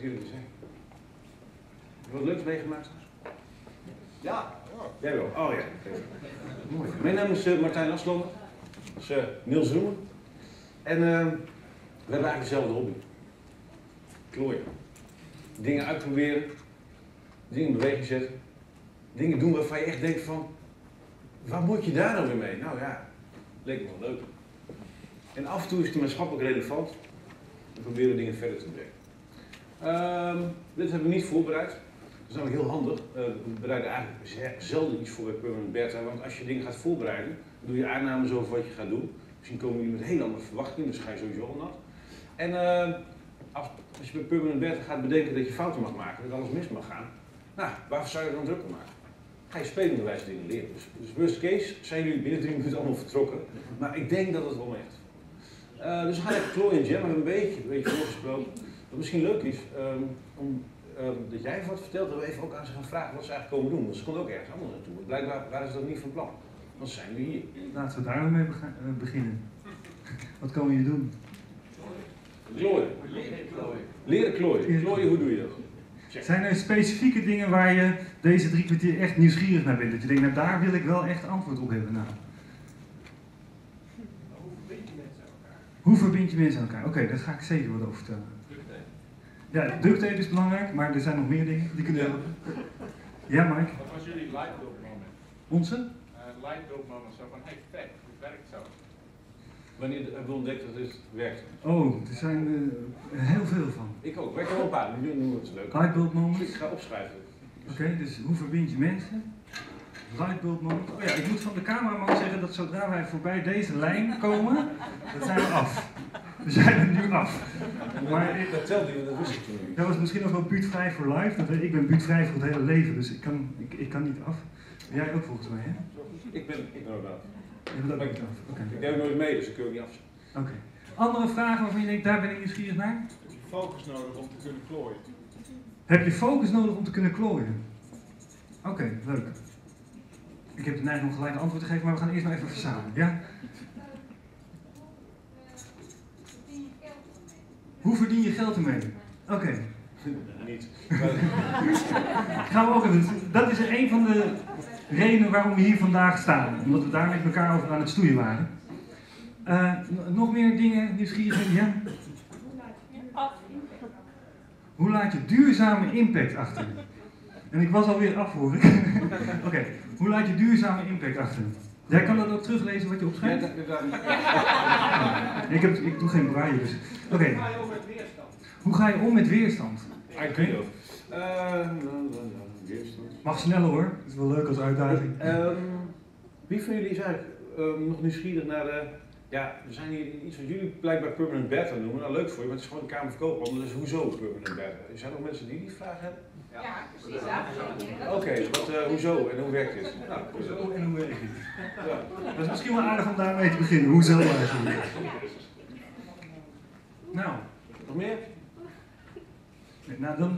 jullie te zeggen. Heb je wat leuks meegemaakt? Ja. Jij wel? Oh ja. Mooi. Mijn naam is Martijn Aslanden. Dat is Niels Roemen. En we hebben eigenlijk dezelfde hobby. Klooien. Dingen uitproberen. Dingen in beweging zetten. Dingen doen waarvan je echt denkt van... Waar moet je daar nou weer mee? Nou ja, leek me wel leuk. En af en toe is het maatschappelijk relevant. We proberen dingen verder te brengen. Dit hebben we niet voorbereid. Dat is namelijk heel handig. We bereiden eigenlijk zelden iets voor bij Permanent Beta. Want als je dingen gaat voorbereiden, dan doe je aannames over wat je gaat doen. Misschien komen jullie met heel andere verwachtingen, dus ga je sowieso al nat. En als je bij Permanent Beta gaat bedenken dat je fouten mag maken, dat alles mis mag gaan. Nou, waarvoor zou je er dan druk om maken? Ga je spelenderwijs dingen leren. Dus worst case zijn jullie binnen 3 minuten allemaal vertrokken. Maar ik denk dat het wel echt. Dus we gaan even klooien en jammen. We hebben een beetje voorgesproken. Wat misschien leuk is, dat jij even wat vertelt, dat we even ook aan ze gaan vragen wat ze eigenlijk komen doen. Want ze konden ook ergens anders naartoe. Blijkbaar waren ze dat niet van plan. Dan zijn we hier. Laten we daar mee beginnen. Wat komen jullie doen? Klooien. Leren klooien. Klooien, hoe doe je dat? Check. Zijn er specifieke dingen waar je deze 3 kwartier echt nieuwsgierig naar bent? Dat je denkt, nou daar wil ik wel echt antwoord op hebben. Nou. Hoe verbind je mensen aan elkaar? Oké, daar ga ik zeker wat over vertellen. Ja, duct tape is belangrijk, maar er zijn nog meer dingen die kunnen helpen. Ja, Mike? Wat was jullie lightbulb moment? Onze? Lightbulb moment, zo van, hey, vet, het werkt zo. Wanneer hebben we ontdekt dat dit werkt? Oh, er zijn heel veel van. Ik ook. Werk er wel een paar. Nu noemen we het leuk. Lightbulb moment. Ik ga opschrijven. Oké, dus hoe verbind je mensen? Lightbulb moment. Oh ja, ik moet van de cameraman zeggen dat zodra wij voorbij deze lijn komen, dan zijn we af. We zijn er nu af. Maar Dat telt niet, dat wist ik toen niet. dat was misschien nog wel buurtvrij voor live. Ik ben buurtvrij voor het hele leven, dus ik kan niet af. Jij ook volgens mij, hè? Ik ben ook af. Je bent ook niet af. Oké. Ik neem nooit mee, dus ik kan ook niet af. Oké. Andere vragen waarvan je denkt, daar ben ik nieuwsgierig naar? Heb je focus nodig om te kunnen klooien? Heb je focus nodig om te kunnen klooien? Oké, leuk. Ik heb de neiging om gelijk een antwoord te geven, maar we gaan eerst maar even verzamelen. Ja? Hoe verdien je geld ermee? Oké. Niet. Gaan we ook even. Dat is een van de redenen waarom we hier vandaag staan. Omdat we daar met elkaar over aan het stoeien waren. Nog meer dingen nieuwsgierig? Ja? Hoe laat je duurzame impact achter? En ik was alweer af, hoor ik. Oké. Hoe laat je duurzame impact achter? Jij kan dat ook teruglezen wat je opschrijft? Ik doe geen braille, dus... Oké. Hoe ga je om met weerstand? Ik weet het. Weerstand. Mag sneller hoor, dat is wel leuk als uitdaging. Wie van jullie is eigenlijk nog nieuwsgierig naar de... Ja, we zijn hier iets wat jullie blijkbaar Permanent Beta noemen. Nou, leuk voor je, want het is gewoon een Kamer van Koophandel. Dus hoezo Permanent Beta? Zijn er nog mensen die vraag hebben? Ja, precies. Ja. Oké, hoezo en hoe werkt dit? Nou, Hoezo en hoe werkt het? ja. Dat is misschien wel aardig om daarmee te beginnen. Hoezo eigenlijk? Nou, Nog meer? nou dan...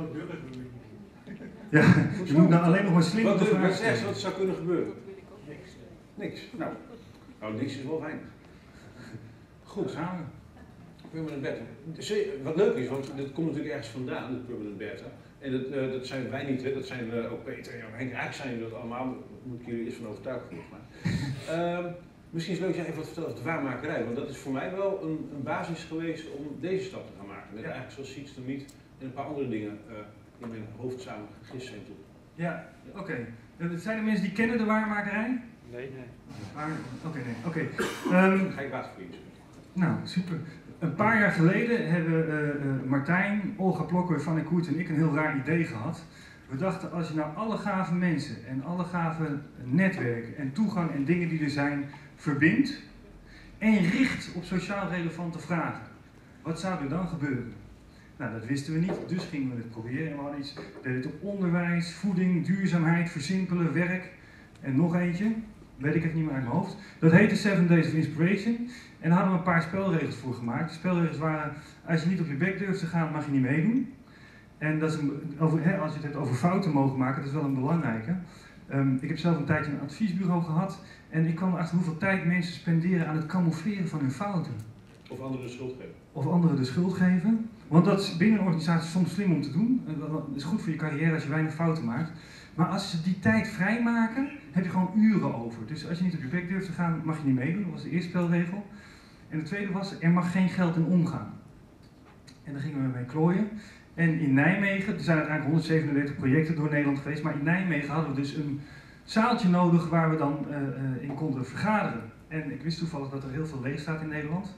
ja, je moet nou alleen nog maar slim op de vraag Wat stellen. zegt wat zou kunnen gebeuren? Niks. Nou, niks is wel fijn. Goed. Gaan we. Permanent Beta. Wat leuk is, want dit komt natuurlijk ergens vandaan, de Permanent Beta. En dat zijn wij niet, hè? Dat zijn ook Peter en Henk. Eigenlijk zijn jullie dat allemaal, moet ik jullie eerst van overtuigen volgens mij. Misschien is het leuk dat je even wat vertelt over de waarmakerij, want dat is voor mij wel een basis geweest om deze stap te gaan maken. Met eigenlijk zoals Seeds to Meet en een paar andere dingen in mijn hoofd samen gegist zijn toe. Ja, oké. Zijn er mensen die kennen de waarmakerij? Nee. Oké. Ga ik water voor je. Nou, super. Een paar jaar geleden hebben Martijn, Olga Plokker, Van en Koert en ik een heel raar idee gehad. We dachten, als je nou alle gave mensen en alle gave netwerken en toegang en dingen die er zijn, verbindt en richt op sociaal relevante vragen, wat zou er dan gebeuren? Nou, dat wisten we niet, dus gingen we het proberen. En we hadden deden het op onderwijs, voeding, duurzaamheid, versimpelen, werk en nog eentje. Weet ik even niet meer uit mijn hoofd. Dat heette 7 Days of Inspiration. En daar hadden we een paar spelregels voor gemaakt. De spelregels waren, als je niet op je bek durft te gaan, mag je niet meedoen. En dat is als je het hebt over fouten mogen maken, dat is wel een belangrijke. Ik heb zelf een tijdje een adviesbureau gehad. En ik kwam erachter hoeveel tijd mensen spenderen aan het camoufleren van hun fouten. Of anderen de schuld geven. Of anderen de schuld geven. Want dat is binnen een organisatie soms slim om te doen. Dat is goed voor je carrière als je weinig fouten maakt. Maar als ze die tijd vrijmaken, heb je gewoon uren over. Dus als je niet op je bek durft te gaan, mag je niet meedoen. Dat was de eerste spelregel. En de tweede was, er mag geen geld in omgaan. En daar gingen we mee klooien. En in Nijmegen, er zijn uiteindelijk 137 projecten door Nederland geweest, maar in Nijmegen hadden we dus een zaaltje nodig waar we dan in konden vergaderen. En ik wist toevallig dat er heel veel leeg staat in Nederland.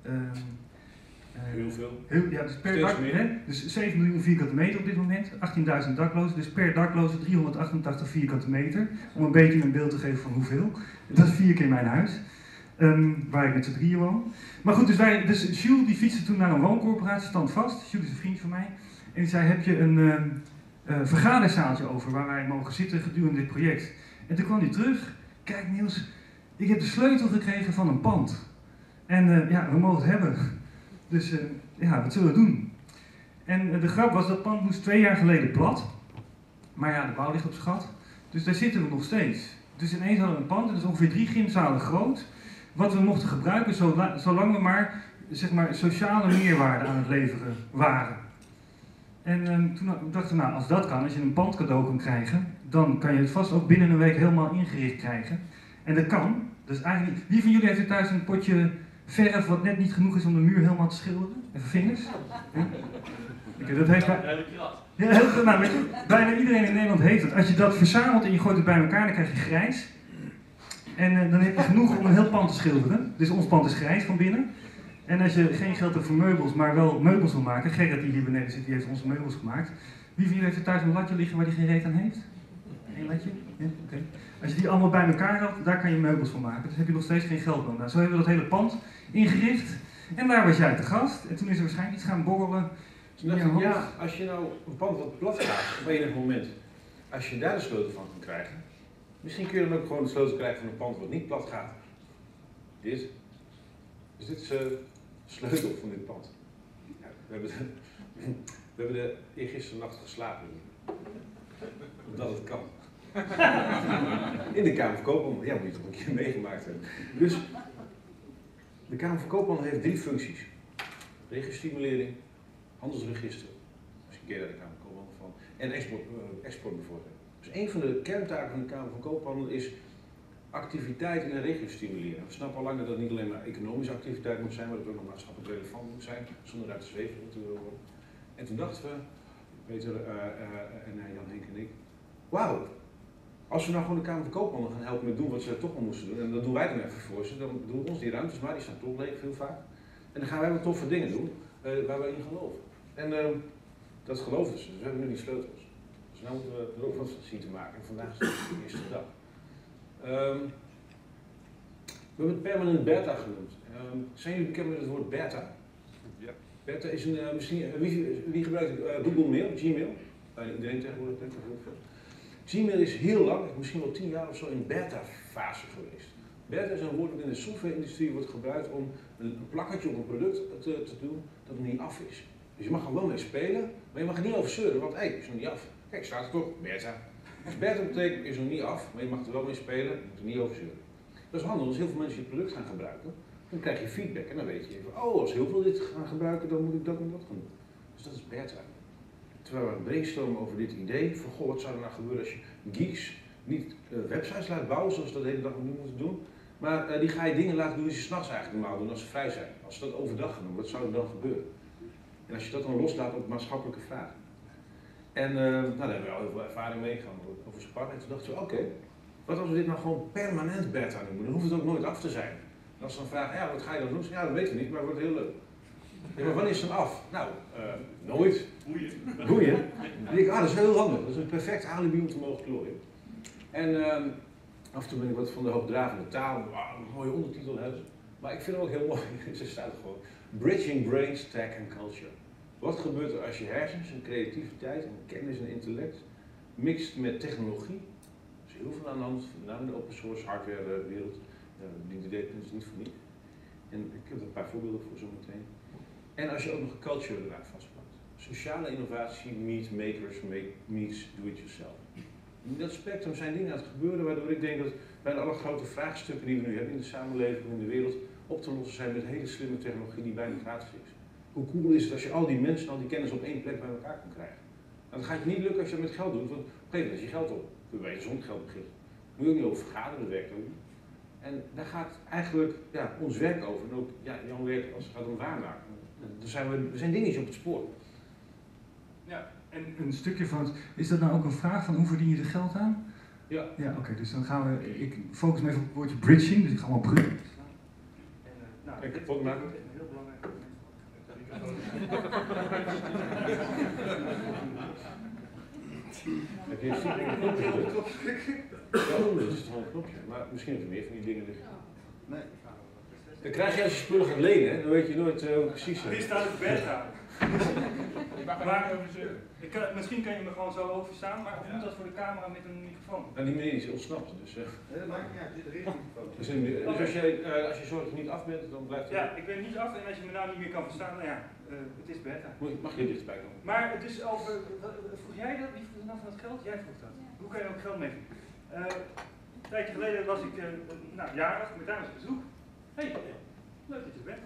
Heel veel. Ja, dus per dak, dus 7 miljoen vierkante meter op dit moment, 18.000 daklozen, dus per dakloze 388 vierkante meter. Om een beetje een beeld te geven van hoeveel. Dat is 4 keer mijn huis, waar ik met z'n drieën woon. Maar goed, dus Jules die fietste toen naar een wooncorporatie, Standvast. Jules is een vriend van mij. En die zei, heb je een vergaderzaaltje over waar wij mogen zitten gedurende dit project? En toen kwam hij terug, kijk Niels, ik heb de sleutel gekregen van een pand. En ja, we mogen het hebben. Dus ja, wat zullen we doen? En de grap was, dat pand moest 2 jaar geleden plat. Maar ja, de bouw ligt op zijn gat. Dus daar zitten we nog steeds. Dus ineens hadden we een pand, dat is ongeveer 3 gymzalen groot. Wat we mochten gebruiken, zolang we maar, zeg maar sociale meerwaarde aan het leveren waren. En toen dachten we, nou, als dat kan, als je een pand cadeau kan krijgen, dan kan je het vast ook binnen een week helemaal ingericht krijgen. En dat kan. Dus eigenlijk, wie van jullie heeft er thuis een potje verf wat net niet genoeg is om de muur helemaal te schilderen? Even vingers. Ja? Dat heeft ja, heel goed. Nou, weet je, bijna iedereen in Nederland heeft het. Als je dat verzamelt en je gooit het bij elkaar, dan krijg je grijs. En dan heb je genoeg om een heel pand te schilderen. Dus ons pand is grijs van binnen. En als je geen geld hebt voor meubels, maar wel meubels wil maken, Gerrit die hier beneden zit, die heeft onze meubels gemaakt. Wie van jullie heeft er thuis een latje liggen waar die geen reet aan heeft? Eén latje? Ja? Oké. Als je die allemaal bij elkaar had, daar kan je meubels van maken. Dus heb je nog steeds geen geld nodig. Nou, zo hebben we dat hele pand ingericht. En daar was jij te gast. En toen is er waarschijnlijk iets gaan borrelen. Ja, als je nou een pand wat plat gaat, op enig moment, als je daar de sleutel van kan krijgen, misschien kun je dan ook gewoon de sleutel krijgen van een pand wat niet plat gaat. Dit. Dus dit is de sleutel van dit pand. Ja, we hebben de eergisteren nacht geslapen. Omdat het kan. In de Kamer van Koophandel. Ja, moet je toch een keer meegemaakt hebben. Dus de Kamer van Koophandel heeft 3 functies. Registerstimulering, handelsregister, misschien ken je daar de Kamer van Koophandel van, en exportbevordering. Dus een van de kerntaken van de Kamer van Koophandel is activiteit in een regio stimuleren. We snappen al lang dat dat niet alleen maar economische activiteit moet zijn, maar dat het ook nog maatschappelijk relevant moet zijn, zonder uit de zweven te willen worden. En toen dachten we, Peter en Jan, Henk en ik, wauw, als we nou gewoon de Kamer van Koophandel gaan helpen met doen wat ze toch al moesten doen, en dat doen wij dan even voor ze, dan doen we ons die ruimtes maar, die staan toch leeg veel vaak. En dan gaan wij wat toffe dingen doen waar we in geloven. En dat geloven ze, dus we hebben nu die sleutels. Dus nu moeten we er ook wat van zien te maken. En vandaag is de eerste dag. We hebben het permanent beta genoemd. Zijn jullie bekend met het woord beta? Ja. Beta is een, wie gebruikt Google Mail, Gmail? Bijna iedereen tegenwoordig kent heel veel. Gmail is heel lang, misschien wel 10 jaar of zo, in beta-fase geweest. Beta is een woord dat in de software-industrie wordt gebruikt om een plakkertje op een product te doen dat nog niet af is. Dus je mag er wel mee spelen, maar je mag er niet over zeuren, want hey, is nog niet af. Kijk, staat er toch, beta. Dus beta betekent, is nog niet af, maar je mag er wel mee spelen, je moet er niet over zeuren. Dat is handig, als heel veel mensen je product gaan gebruiken, dan krijg je feedback en dan weet je even, oh, als heel veel dit gaan gebruiken, dan moet ik dat en dat gaan doen. Dus dat is beta. Terwijl we brainstormen over dit idee, van goh, wat zou er nou gebeuren als je geeks niet websites laat bouwen, zoals we dat de hele dag nu moeten doen, maar die ga je dingen laten doen die ze 's nachts eigenlijk normaal doen als ze vrij zijn. Als ze dat overdag gaan doen, wat zou er dan gebeuren? En als je dat dan loslaat op maatschappelijke vragen. En nou, daar hebben we al heel veel ervaring mee gaan over sparren. En toen dachten we, oké, wat als we dit nou gewoon permanent beta noemen? Dan hoeft het ook nooit af te zijn. En als ze dan vragen, ja, wat ga je dan doen? Ja, dat weten we niet, maar het wordt heel leuk. Ja, maar wanneer is het dan af? Nou, nooit. Boeien. Dan denk ik, dat is heel handig. Dat is een perfect alibi om te mogen klooien. En af en toe ben ik wat van de hoogdravende taal, een mooie ondertitel hebben. Maar ik vind het ook heel mooi, ze staat er gewoon. Bridging Brains, Tech and Culture. Wat gebeurt er als je hersens en creativiteit en kennis en intellect mixt met technologie? Er is heel veel aan de hand, met name in de open source hardware wereld. Die idee is niet voor niet. En ik heb er een paar voorbeelden voor zo meteen. En als je ook nog culture eraan vastpakt. Sociale innovatie meets makers, meets do-it-yourself. In dat spectrum zijn dingen aan het gebeuren waardoor ik denk dat bijna alle grote vraagstukken die we nu hebben in de samenleving en in de wereld op te lossen zijn met hele slimme technologie die bijna gratis is. hoe cool is het als je al die mensen, al die kennis op één plek bij elkaar kan krijgen. Nou, dat gaat je niet lukken als je dat met geld doet, want op een gegeven moment is je geld op. Kun je bij je zonder geld beginnen. Moet je ook niet over vergaderen, dat werkt ook niet. En daar gaat eigenlijk ons werk over. En ook jouw werk als het gaat om waarmaken. Er zijn dingetjes op het spoor. Ja, en een stukje van het, is dat nou ook een vraag van hoe verdien je er geld aan? Ja. Ja, oké, dus dan gaan we, ik focus me even op het woordje bridging, dus ik ga allemaal bruggen. Nou, Kijk, foto maken. Een heel belangrijk moment. Heb je een knopje? Ja, dat is gewoon een knopje. Maar misschien heb je meer van die dingen liggen. Nee. Dan krijg je als je spullen gaat lenen, hè, dan weet je nooit precies. Hier staat het beta. Je mag er Maar- niet over zeuren. Misschien kan je me gewoon zo overstaan, maar of moet dat voor de camera met een microfoon? Nou, die meneer is ontsnapt. Dus, Nee, dat maakt niet uit, dit is richting de foto. dus als je zorgt dat je niet af bent, dan blijft het. Ja, ik ben niet af en als je me nou niet meer kan verstaan, nou ja, het is beta. Mag je dichterbij komen? Maar het is over, vroeg jij dat? Wie vroeg nou van het geld? Jij vroeg dat. Hoe kan je ook geld meedoen? Een tijdje geleden was ik jarig, met dames op bezoek. Hey, leuk dat je er bent.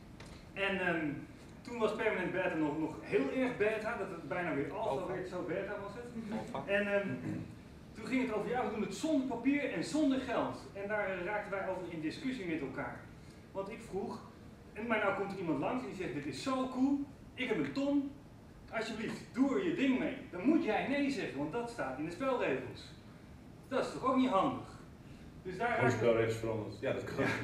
En toen was permanent beta nog heel erg beta, dat het bijna weer alpha werd, zo beta was het. En toen ging het over, ja, we doen het zonder papier en zonder geld. En daar raakten wij over in discussie met elkaar. Want ik vroeg, maar nou komt er iemand langs en die zegt, dit is zo cool, ik heb een ton, alsjeblieft, doe er je ding mee. Dan moet jij nee zeggen, want dat staat in de spelregels. Dat is toch ook niet handig? Dus daar Gewoon spelregels veranderd. Ja, dat kan.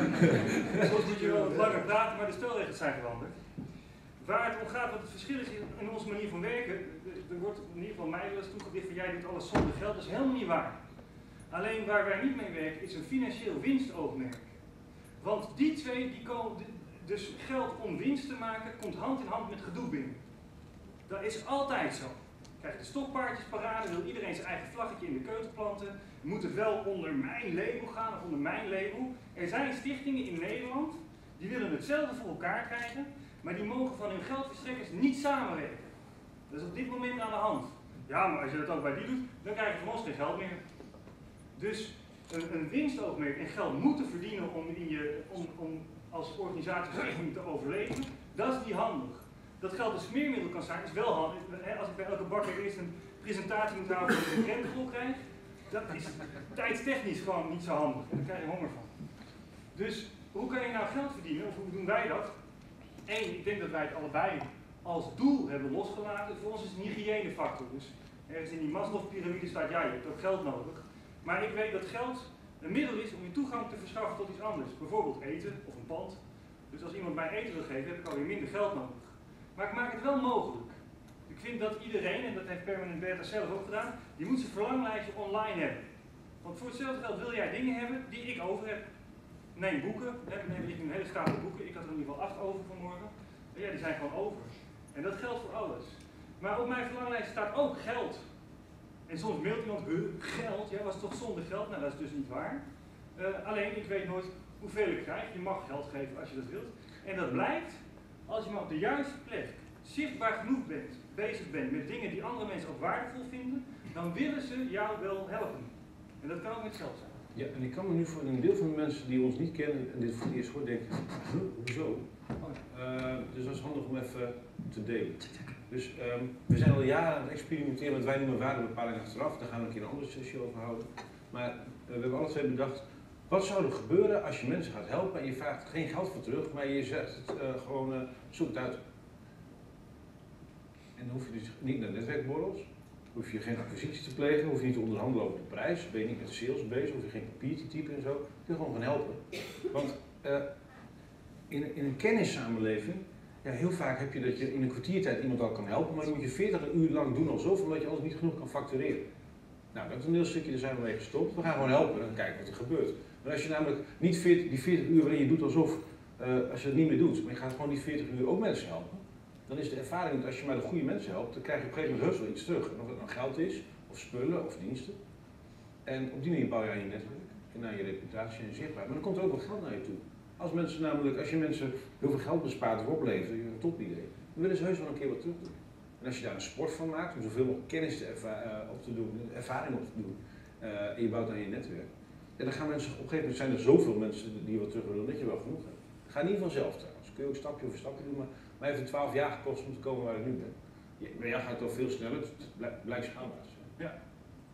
Soms moet je wel wat langer praten, maar de spelregels zijn veranderd. Waar het om gaat, wat het verschil is in onze manier van werken, er wordt in ieder geval mij wel eens toegedicht van jij doet alles zonder geld, dat is helemaal niet waar. Alleen waar wij niet mee werken is een financieel winstoogmerk. Want die twee, die komen, dus geld om winst te maken, komt hand in hand met gedoe binnen. Dat is altijd zo. Krijg je de stokpaardjesparade, wil iedereen zijn eigen vlaggetje in de keuken planten. Moet het wel onder mijn label gaan of onder mijn label. Er zijn stichtingen in Nederland, die willen hetzelfde voor elkaar krijgen, maar die mogen van hun geldverstrekkers niet samenwerken. Dat is op dit moment aan de hand. Ja, maar als je dat ook bij die doet, dan krijg je van ons geen geld meer. Dus een winstoogmerk en geld moeten verdienen om als organisatie te overleven, dat is niet handig. Dat geld een smeermiddel kan zijn, is wel handig. Als ik bij elke bakker eerst een presentatie moet houden voor een krentenrol krijg, dat is tijdstechnisch gewoon niet zo handig. En daar krijg je honger van. Dus hoe kan je nou geld verdienen, of hoe doen wij dat? Eén, ik denk dat wij het allebei als doel hebben losgelaten. Voor ons is het een hygiënefactor. Dus ergens in die Maslow-pyramide staat, ja, je hebt ook geld nodig. Maar ik weet dat geld een middel is om je toegang te verschaffen tot iets anders. Bijvoorbeeld eten of een pand. Dus als iemand mij eten wil geven, heb ik alweer minder geld nodig. Maar ik maak het wel mogelijk. Ik vind dat iedereen, en dat heeft Permanent Beta zelf ook gedaan, die moet zijn verlanglijstje online hebben. Want voor hetzelfde geld wil jij dingen hebben die ik over heb. Neem boeken, neem ik een hele stapel boeken, ik had er in ieder geval 8 over vanmorgen. Ja, die zijn gewoon over. En dat geldt voor alles. Maar op mijn verlanglijst staat ook geld. En soms mailt iemand, geld, ja, was het toch zonder geld? Nou, dat is dus niet waar. Alleen, ik weet nooit hoeveel ik krijg. Je mag geld geven als je dat wilt. En dat blijkt als je maar op de juiste plek zichtbaar genoeg bezig bent met dingen die andere mensen ook waardevol vinden, dan willen ze jou wel helpen. En dat kan ook met geld zijn. Ja, en ik kan me nu voor een deel van de mensen die ons niet kennen en dit voor het eerst horen denken, hoezo? Dus dat is handig om even te delen. Dus we zijn al jaren aan het experimenteren met wij noemen waardebepaling achteraf, daar gaan we een keer een andere sessie over houden. Maar we hebben alle twee bedacht, wat zou er gebeuren als je mensen gaat helpen en je vraagt geen geld voor terug, maar je zegt het gewoon, zoek het uit. En dan hoef je dus niet naar netwerkborrels, hoef je geen acquisitie te plegen, hoef je niet te onderhandelen over de prijs, ben je niet met de sales bezig, hoef je geen papier te typen en zo. Je kunt gewoon gaan helpen. Want in een kennissamenleving, ja, heel vaak heb je dat je in een kwartiertijd iemand al kan helpen, maar dan moet je 40 uur lang doen alsof, omdat je anders niet genoeg kan factureren. Nou, dat is een heel stukje, daar zijn we mee gestopt. We gaan gewoon helpen en kijken wat er gebeurt. Maar als je namelijk niet die 40 uur waarin je doet alsof, als je dat niet meer doet, maar je gaat gewoon die 40 uur ook mensen helpen, dan is de ervaring dat als je maar de goede mensen helpt, dan krijg je op een gegeven moment heus wel iets terug. En of het nou geld is, of spullen, of diensten. En op die manier bouw je aan je netwerk en aan je reputatie en je zichtbaar. Maar dan komt er ook wat geld naar je toe. Als je mensen heel veel geld bespaart of oplevert, dat is een topidee, dan willen ze heus wel een keer wat terug doen. En als je daar een sport van maakt, om zoveel mogelijk kennis op te doen, ervaring op te doen, en je bouwt aan je netwerk. En dan gaan mensen, op een gegeven moment zijn er zoveel mensen die wat terug willen, dat je wel genoeg hebt. Ga niet vanzelf trouwens. Kun je ook stapje voor stapje doen, maar Mij heeft het 12 jaar gekost om te komen waar ik nu ben. Bij jou gaat het toch veel sneller, dus het blijkt schaalbaar te zijn. Ja.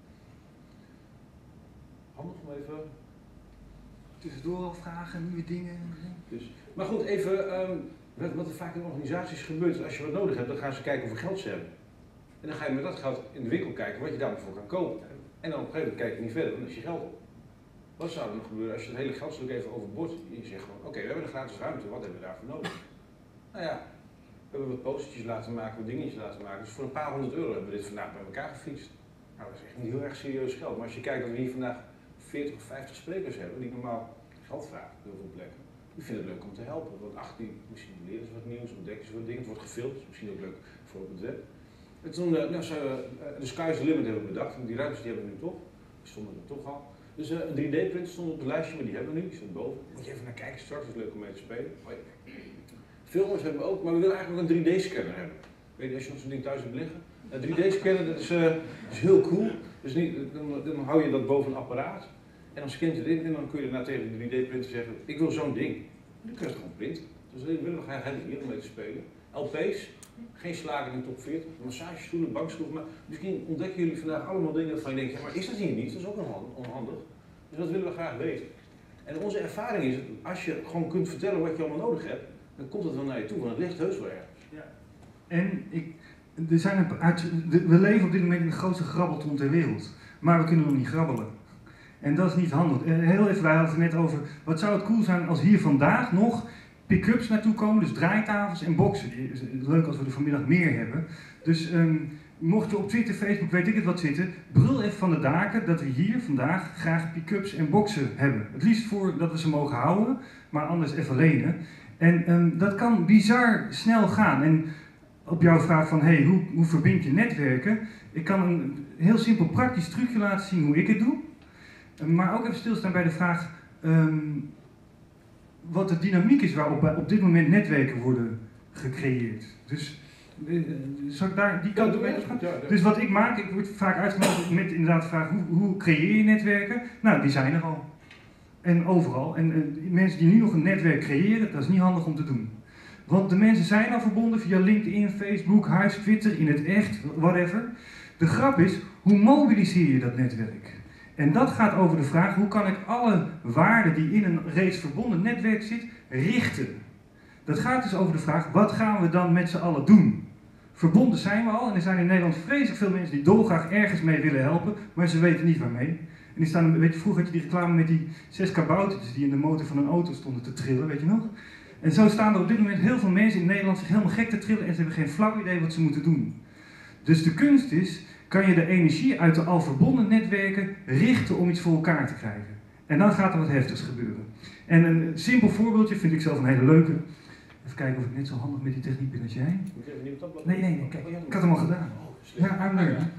Handig om even... Tussendoor al vragen, nieuwe dingen. Dus, maar goed, even wat er vaak in organisaties gebeurt. Als je wat nodig hebt, dan gaan ze kijken hoeveel geld ze hebben. En dan ga je met dat geld in de winkel kijken wat je daarvoor kan kopen. En dan op een gegeven moment kijk je niet verder, dan is je geld op. Wat zou er nog gebeuren als je het hele geldstuk even overboord? Je zegt gewoon, oké, we hebben een gratis ruimte, wat hebben we daarvoor nodig? Nou ja, we hebben wat postertjes laten maken, wat dingetjes laten maken. Dus voor een paar €100 hebben we dit vandaag bij elkaar gefietst. Nou, dat is echt niet heel erg serieus geld. Maar als je kijkt dat we hier vandaag 40 of 50 sprekers hebben die normaal geld vragen op heel veel plekken. Die vinden het leuk om te helpen. Want misschien leren ze wat nieuws, ontdekken ze wat dingen. Het wordt gefilmd, dus misschien ook leuk voor op het web. En toen zijn we de sky's the limit hebben we bedacht. En die ruimtes die hebben we nu toch. Die stonden er toch al. Dus een 3D-print stond op het lijstje, maar die hebben we nu. Die staat boven. Moet je even naar kijken straks, het is leuk om mee te spelen. Oh ja. Filmers hebben we ook, maar we willen eigenlijk ook een 3D-scanner hebben. Weet je, als je nog zo'n ding thuis hebt liggen. Een 3D-scanner, dat is heel cool. Dus dan hou je dat boven een apparaat. En dan scant je het in en dan kun je daarna tegen de 3D-printer zeggen, ik wil zo'n ding. Dan kun je het gewoon printen. Dus dat willen we graag hebben hier om mee te spelen. LP's, geen slagen in de top 40, massagestoelen, bankstoelen, maar misschien ontdekken jullie vandaag allemaal dingen waarvan je denkt, ja, maar is dat hier niet? Dat is ook onhandig. Dus dat willen we graag weten. En onze ervaring is, als je gewoon kunt vertellen wat je allemaal nodig hebt, dan komt het wel naar je toe, want het ligt heus wel ergens. Ja. En we leven op dit moment in de grootste grabbelton ter wereld, maar we kunnen nog niet grabbelen. En dat is niet handig. Heel even, wij hadden het net over, wat zou het cool zijn als hier vandaag nog pick-ups naartoe komen, dus draaitafels en boxen. Leuk als we er vanmiddag meer hebben. Dus mocht je op Twitter, Facebook, weet ik het wat zitten, brul even van de daken dat we hier vandaag graag pick-ups en boxen hebben. Het liefst voor dat we ze mogen houden, maar anders even lenen. En dat kan bizar snel gaan. En op jouw vraag van, hey, hoe verbind je netwerken? Ik kan een heel simpel praktisch trucje laten zien hoe ik het doe. Maar ook even stilstaan bij de vraag wat de dynamiek is waarop op dit moment netwerken worden gecreëerd. Dus zal ik daar die kant op gaan? Dus wat ik maak, ik word vaak uitgenodigd met inderdaad de vraag hoe creëer je netwerken? Nou, die zijn er al. En overal. En mensen die nu nog een netwerk creëren, dat is niet handig om te doen. Want de mensen zijn al verbonden via LinkedIn, Facebook, Hives, Twitter, in het echt, whatever. De grap is, hoe mobiliseer je dat netwerk? En dat gaat over de vraag, hoe kan ik alle waarden die in een reeds verbonden netwerk zit, richten? Dat gaat dus over de vraag, wat gaan we dan met z'n allen doen? Verbonden zijn we al en er zijn in Nederland vreselijk veel mensen die dolgraag ergens mee willen helpen, maar ze weten niet waarmee. En die staan, weet je, vroeger had je die reclame met die 6 kaboutertjes die in de motor van een auto stonden te trillen, weet je nog? En zo staan er op dit moment heel veel mensen in Nederland zich helemaal gek te trillen en ze hebben geen flauw idee wat ze moeten doen. Dus de kunst is, kan je de energie uit de al verbonden netwerken richten om iets voor elkaar te krijgen. En dan gaat er wat heftigs gebeuren. En een simpel voorbeeldje vind ik zelf een hele leuke. Even kijken of ik net zo handig met die techniek ben als jij. Nee, kijk, ik had hem al gedaan. Ja, I'm learning.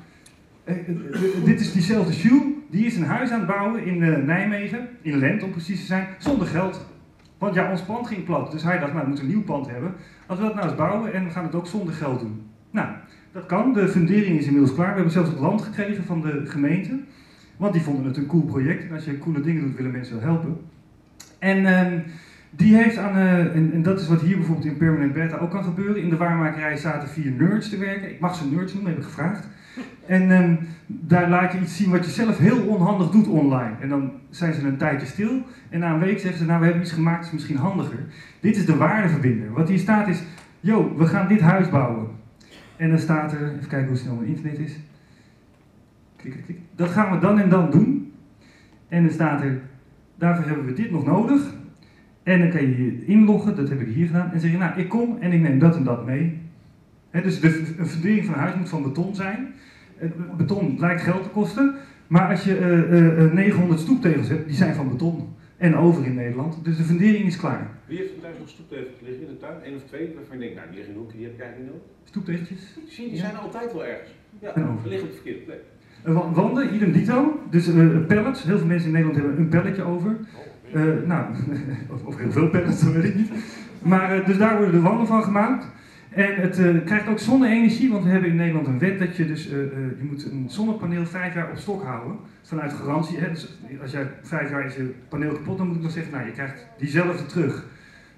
Dit is diezelfde Jules, die is een huis aan het bouwen in Nijmegen, in Lent om precies te zijn, zonder geld. Want ja, ons pand ging plat, dus hij dacht, nou we moeten een nieuw pand hebben. Als we dat nou eens bouwen en we gaan het ook zonder geld doen. Nou, dat kan, de fundering is inmiddels klaar. We hebben zelfs het land gekregen van de gemeente. Want die vonden het een cool project. En als je coole dingen doet, willen mensen wel helpen. En die heeft aan, en dat is wat hier bijvoorbeeld in Permanent Beta ook kan gebeuren. In de waarmakerij zaten 4 nerds te werken. Ik mag ze nerds noemen, heb ik gevraagd. En daar laat je iets zien wat je zelf heel onhandig doet online. En dan zijn ze een tijdje stil. En na een week zeggen ze, nou we hebben iets gemaakt, dat is misschien handiger. Dit is de waardeverbinder. Wat hier staat is, yo, we gaan dit huis bouwen. En dan staat er, even kijken hoe snel mijn internet is. Klik, klik. Dat gaan we dan en dan doen. En dan staat er, daarvoor hebben we dit nog nodig. En dan kan je je inloggen, dat heb ik hier gedaan. En zeg je, nou ik kom en ik neem dat en dat mee. Dus een fundering van een huis moet van beton zijn. Beton lijkt geld te kosten. Maar als je 900 stoeptegels hebt, die zijn van beton. En over in Nederland. Dus de fundering is klaar. Wie heeft er thuis nog stoeptegels liggen in de tuin? 1 of 2, waarvan je denkt, nou die liggen in de hoek, die heb ik eigenlijk niet nodig. Stoeptegeltjes? Zie, die zijn er altijd wel ergens. Ja, die liggen op de verkeerde plek. Wanden, idem dito. Dus pallets. Heel veel mensen in Nederland hebben een palletje over. Nou, of heel veel pallets, dat weet ik niet. Maar dus daar worden de wanden van gemaakt. En het krijgt ook zonne-energie, want we hebben in Nederland een wet dat je dus, je moet een zonnepaneel 5 jaar op stok houden. Vanuit garantie. Hè? Dus als jij 5 jaar is je paneel kapot, dan moet ik nog zeggen, nou je krijgt diezelfde terug.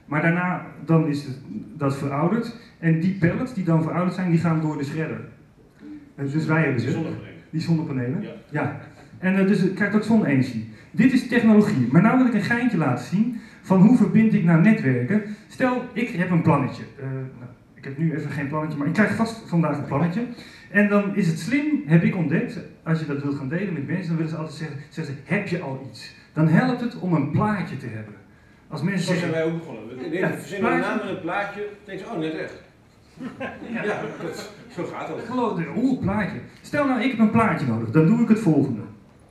Maar daarna dan is dat verouderd. En die pallets die dan verouderd zijn, die gaan door de shredder. Dus wij hebben ze. Die zonnepanelen. Ja. Ja. En dus je krijgt ook zonne-energie. Dit is technologie. Maar nu wil ik een geintje laten zien van hoe verbind ik nou netwerken. Stel, ik heb een plannetje. Nou, ik heb nu even geen plannetje, maar ik krijg vast vandaag een plannetje. En dan is het slim, heb ik ontdekt, als je dat wilt gaan delen met mensen, dan willen ze altijd zeggen heb je al iets? Dan helpt het om een plaatje te hebben. Als mensen Zo zijn zeggen, wij ook begonnen. We verzinnen een naam en een plaatje, denken ze, oh net echt. Ja, zo gaat het. geloof me, plaatje. Stel nou, ik heb een plaatje nodig, dan doe ik het volgende.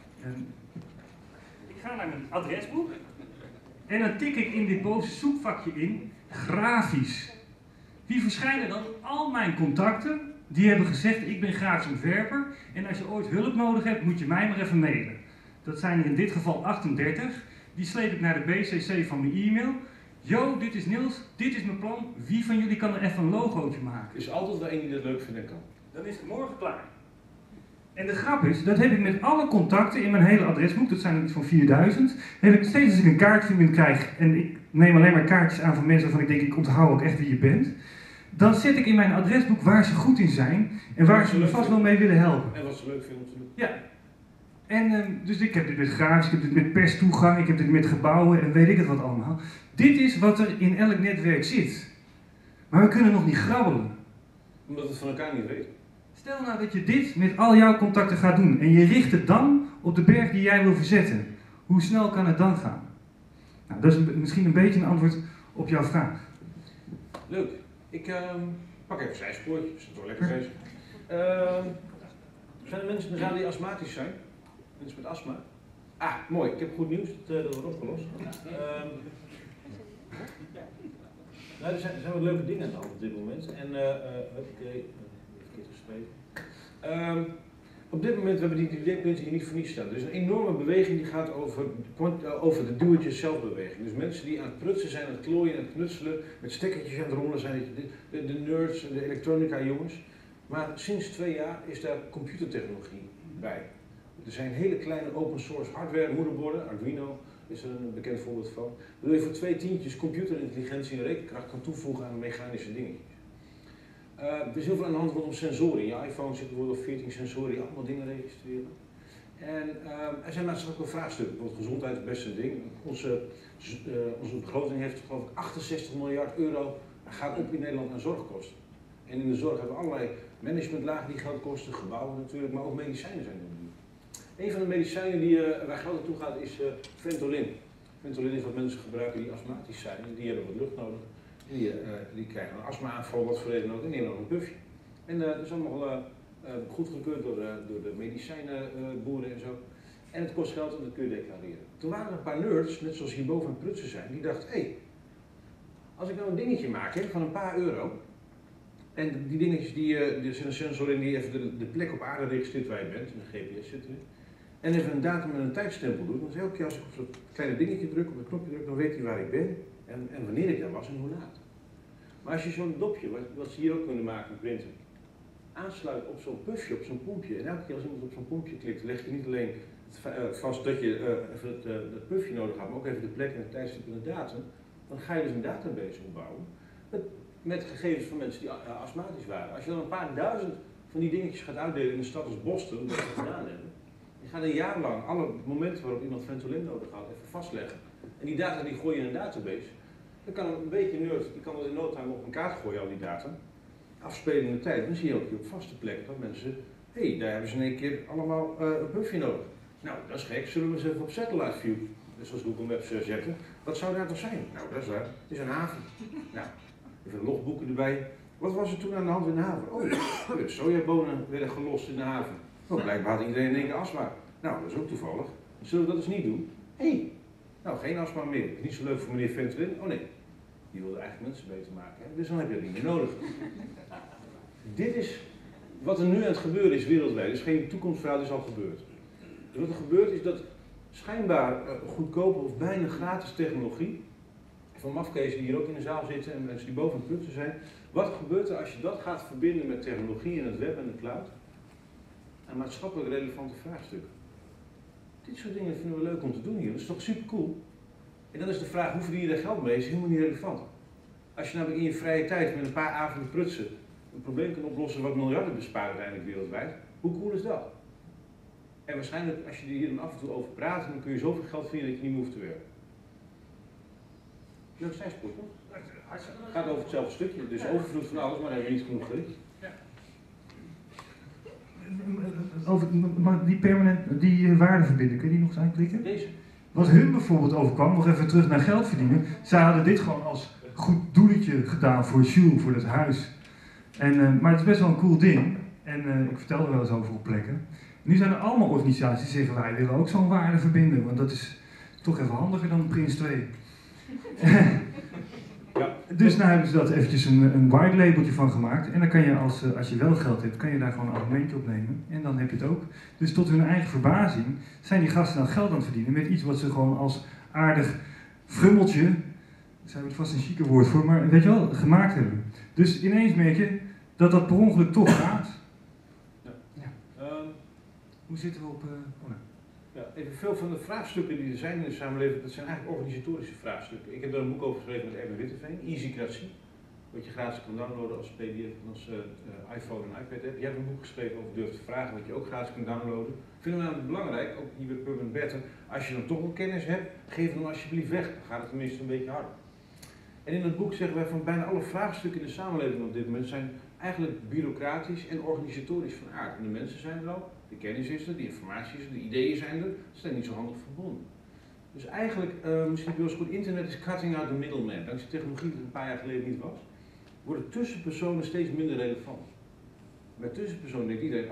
Ik ga naar mijn adresboek en dan tik ik in dit bovenste zoekvakje in, grafisch. Wie verschijnen dan? Al mijn contacten, die hebben gezegd, ik ben grafisch ontwerper en als je ooit hulp nodig hebt, moet je mij maar even mailen. Dat zijn er in dit geval 38. Die sleep ik naar de BCC van mijn e-mail. Yo, dit is Niels, dit is mijn plan. Wie van jullie kan er even een logootje maken? Er is altijd wel één die dat leuk vindt en kan. Dan is het morgen klaar. En de grap is, dat heb ik met alle contacten in mijn hele adresboek, dat zijn er iets van 4000, heb ik steeds als ik een kaartje krijg, en ik neem alleen maar kaartjes aan van mensen waarvan ik denk, ik onthoud ook echt wie je bent, dan zet ik in mijn adresboek waar ze goed in zijn en waar ze me vast wel mee willen helpen. En wat ze leuk vinden om te doen. Ja. En dus ik heb dit met grafisch, ik heb dit met perstoegang, ik heb dit met gebouwen en weet ik het wat allemaal. Dit is wat er in elk netwerk zit. Maar we kunnen nog niet grabbelen. Omdat we het van elkaar niet weten. Stel nou dat je dit met al jouw contacten gaat doen en je richt het dan op de berg die jij wil verzetten. Hoe snel kan het dan gaan? Nou, dat is misschien een beetje een antwoord op jouw vraag. Leuk. Ik pak even een zijspoortje, dat is toch lekker bezig. Zijn er mensen in de zaal die astmatisch zijn? Mensen met astma? Ah, mooi. Ik heb goed nieuws. Dat wordt opgelost. Nou, er zijn wat leuke dingen aan de hand op dit moment. En, verkeerd gesproken. Op dit moment hebben we die punten hier niet voor niets staan. Er is een enorme beweging die gaat over de do-it-yourself beweging. Dus mensen die aan het prutsen zijn, aan het klooien, aan het knutselen, met stekkertjes aan het rommelen zijn, de nerds en de elektronica jongens. Maar sinds 2 jaar is daar computertechnologie bij. Er zijn hele kleine open source hardware moederborden, Arduino is er een bekend voorbeeld van. Wil je voor 2 tientjes computerintelligentie en rekenkracht kan toevoegen aan mechanische dingetjes. Er is heel veel aan de hand rondom sensoren. In je iPhone zitten bijvoorbeeld 14 sensoren die allemaal dingen registreren. En er zijn maatschappelijke vraagstukken. Bijvoorbeeld gezondheid is het beste ding. Onze begroting heeft geloof ik 68 miljard euro gaat op in Nederland aan zorgkosten. En in de zorg hebben we allerlei managementlagen die geld kosten, gebouwen natuurlijk, maar ook medicijnen zijn er. Een van de medicijnen waar geld naartoe gaat is Ventolin. Ventolin is wat mensen gebruiken die astmatisch zijn en die hebben wat lucht nodig. Die krijgen een astma-aanval, wat voor reden ook, en die hebben nog een puffje. En dat is allemaal goedgekeurd door de medicijnenboeren en zo. En het kost geld en dat kun je declareren. Toen waren er een paar nerds, net zoals hierboven aan het prutsen zijn, die dachten, hé, als ik nou een dingetje maak van een paar euro, en die dingetjes, er zit een sensor in die even de plek op aarde registreert waar je bent, een GPS zit erin, en even een datum en een tijdstempel doet, dan is elke keer als ik op zo'n kleine dingetje druk, op het knopje druk, dan weet hij waar ik ben en wanneer ik daar was en hoe laat. Maar als je zo'n dopje, wat ze hier ook kunnen maken met printen, aansluit op zo'n puffje, op zo'n pompje, en elke keer als iemand op zo'n pompje klikt, leg je niet alleen vast dat je even het puffje nodig hebt, maar ook even de plek en het tijdstip en de datum, dan ga je dus een database opbouwen met gegevens van mensen die astmatisch waren. Als je dan een paar duizend van die dingetjes gaat uitdelen in een stad als Boston, dat we gedaan hebben, je gaat een jaar lang alle momenten waarop iemand Ventolin nodig had even vastleggen. En die data die gooi je in een database. Dan kan een beetje nerd, die kan dat in no time op een kaart gooien, al die data. Afspelen in de tijd, dan zie je ook op vaste plekken dat mensen, hé, daar hebben ze in één keer allemaal een puffje nodig. Nou, dat is gek, zullen we eens even op satellite view, dus als Google Maps zetten. Wat zou daar toch zijn? Nou, dat is waar, het is een haven. Nou, even logboeken erbij. Wat was er toen aan de hand in de haven? Oh, de sojabonen werden gelost in de haven. Oh, blijkbaar had iedereen in één keer astma. Nou, dat is ook toevallig. Zullen we dat eens niet doen? Hé, nou geen astma meer. Niet zo leuk voor meneer Ventolin. Oh nee, die wilde eigenlijk mensen beter maken. Hè? Dus dan heb je dat niet meer nodig. Dit is wat er nu aan het gebeuren is wereldwijd. Het is geen toekomstverhaal, dit is al gebeurd. Dus wat er gebeurt is dat schijnbaar goedkope of bijna gratis technologie, van mafkezen die hier ook in de zaal zitten en mensen die boven het punten zijn. Wat gebeurt er als je dat gaat verbinden met technologie en het web en de cloud? En maatschappelijk relevante vraagstukken. Dit soort dingen vinden we leuk om te doen hier, dat is toch super cool? En dan is de vraag, hoe verdien je daar geld mee, is helemaal niet relevant. Als je namelijk in je vrije tijd met een paar avonden prutsen een probleem kan oplossen wat miljarden bespaart uiteindelijk wereldwijd, hoe cool is dat? En waarschijnlijk, als je hier dan af en toe over praat, dan kun je zoveel geld verdienen dat je niet meer hoeft te werken. Leuk zijn sport, toch? Het gaat over hetzelfde stukje, dus overvloed van alles, maar dan hebben we niet genoeg geleerd. Maar die waardeverbinden, kun je die nog eens aanklikken? Deze. Wat hun bijvoorbeeld overkwam, nog even terug naar geld verdienen. Zij hadden dit gewoon als goed doeletje gedaan voor Jules, voor het huis. Maar het is best wel een cool ding. En ik vertel er wel eens over op plekken. Nu zijn er allemaal organisaties die zeggen, wij willen ook zo'n waarde verbinden. Want dat is toch even handiger dan Prins 2. Ja. Dus nou hebben ze dat eventjes een white labeltje van gemaakt. En dan kan je als je wel geld hebt, kan je daar gewoon een abonnementje op nemen. En dan heb je het ook. Dus tot hun eigen verbazing zijn die gasten dan geld aan het verdienen met iets wat ze gewoon als aardig frummeltje, daar zijn we het vast een chique woord voor, maar weet je wel, gemaakt hebben. Dus ineens merk je dat dat per ongeluk toch gaat. Ja. Hoe zitten we op... Ja, even veel van de vraagstukken die er zijn in de samenleving, dat zijn eigenlijk organisatorische vraagstukken. Ik heb daar een boek over geschreven met Erwin Witteveen, Easycratie, wat je gratis kan downloaden als PDF en als iPhone en iPad hebt. Jij hebt een boek geschreven over durf te vragen, wat je ook gratis kan downloaden. Ik vind het namelijk belangrijk, ook hier bij Pub & Better, als je dan toch wel kennis hebt, geef hem dan alsjeblieft weg, dan gaat het tenminste een beetje harder. En in het boek zeggen wij van bijna alle vraagstukken in de samenleving op dit moment zijn eigenlijk bureaucratisch en organisatorisch van aard. En de mensen zijn er al, de kennis is er, de informatie is er, de ideeën zijn er, ze zijn niet zo handig verbonden. Dus eigenlijk, misschien wel eens goed, internet is cutting out the middleman. Dankzij technologie dat een paar jaar geleden niet was, worden tussenpersonen steeds minder relevant. Bij tussenpersonen denkt iedereen,